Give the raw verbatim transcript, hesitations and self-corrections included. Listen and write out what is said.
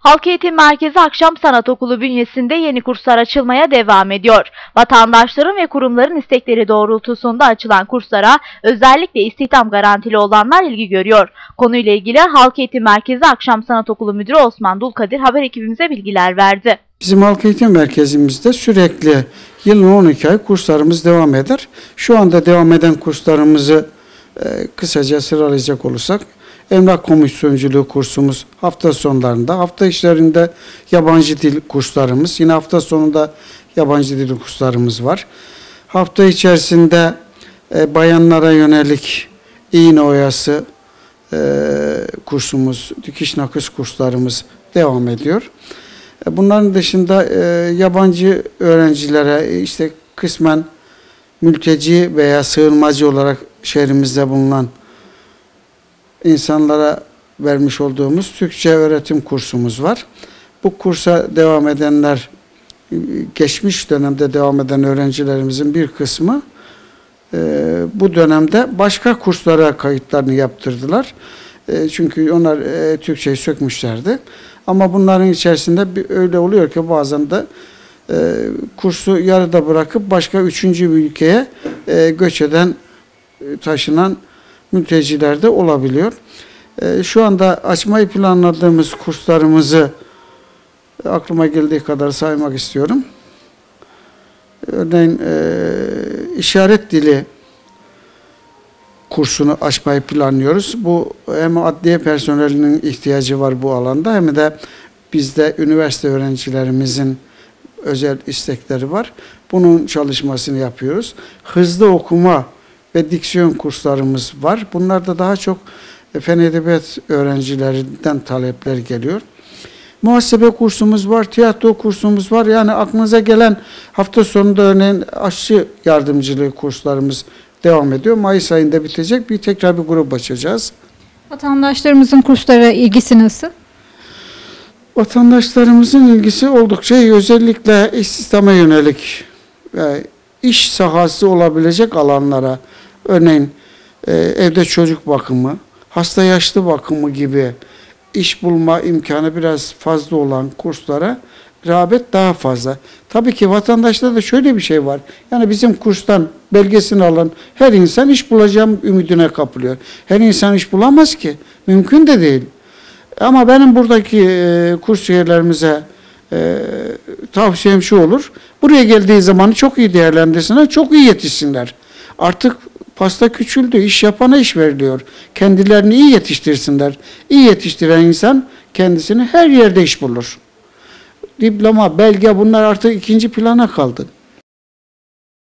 Halk Eğitim Merkezi Akşam Sanat Okulu bünyesinde yeni kurslar açılmaya devam ediyor. Vatandaşların ve kurumların istekleri doğrultusunda açılan kurslara özellikle istihdam garantili olanlar ilgi görüyor. Konuyla ilgili Halk Eğitim Merkezi Akşam Sanat Okulu Müdürü Osman Dulkadir haber ekibimize bilgiler verdi. Bizim Halk Eğitim Merkezimizde sürekli yılın on iki ay kurslarımız devam eder. Şu anda devam eden kurslarımızı e, kısaca sıralayacak olursak, emlak komisyonculuğu kursumuz hafta sonlarında, hafta içlerinde yabancı dil kurslarımız, yine hafta sonunda yabancı dil kurslarımız var. Hafta içerisinde e, bayanlara yönelik iğne oyası e, kursumuz, dikiş nakış kurslarımız devam ediyor. E, bunların dışında e, yabancı öğrencilere işte kısmen mülteci veya sığınmacı olarak şehrimizde bulunan insanlara vermiş olduğumuz Türkçe öğretim kursumuz var. Bu kursa devam edenler, geçmiş dönemde devam eden öğrencilerimizin bir kısmı e, bu dönemde başka kurslara kayıtlarını yaptırdılar. E, çünkü onlar e, Türkçeyi sökmüşlerdi. Ama bunların içerisinde bir, öyle oluyor ki bazen de e, kursu yarıda bırakıp başka üçüncü bir ülkeye e, göç eden, e, taşınan mülteciler de olabiliyor. E, şu anda açmayı planladığımız kurslarımızı e, aklıma geldiği kadar saymak istiyorum. Örneğin e, işaret dili kursunu açmayı planlıyoruz. Bu hem adliye personelinin ihtiyacı var bu alanda, hem de bizde üniversite öğrencilerimizin özel istekleri var. Bunun çalışmasını yapıyoruz. Hızlı okuma ve diksiyon kurslarımız var. Bunlarda daha çok fen edebiyat öğrencilerinden talepler geliyor. Muhasebe kursumuz var, tiyatro kursumuz var. Yani aklınıza gelen, hafta sonunda örneğin aşçı yardımcılığı kurslarımız devam ediyor. Mayıs ayında bitecek. Bir tekrar bir grup açacağız. Vatandaşlarımızın kurslara ilgisi nasıl? Vatandaşlarımızın ilgisi oldukça iyi. Özellikle istihdama yönelik, yani iş sahası olabilecek alanlara, örneğin e, evde çocuk bakımı, hasta yaşlı bakımı gibi iş bulma imkanı biraz fazla olan kurslara rağbet daha fazla. Tabii ki vatandaşta da şöyle bir şey var. Yani bizim kurstan belgesini alan her insan iş bulacağım ümidine kapılıyor. Her insan iş bulamaz ki. Mümkün de değil. Ama benim buradaki e, kurs üyelerimize e, tavsiyem şu olur. Buraya geldiği zaman çok iyi değerlendirsinler, çok iyi yetişsinler. Artık pasta küçüldü, iş yapana iş veriliyor. Kendilerini iyi yetiştirsinler. İyi yetiştiren insan kendisini her yerde iş bulur. Diploma, belge bunlar artık ikinci plana kaldı.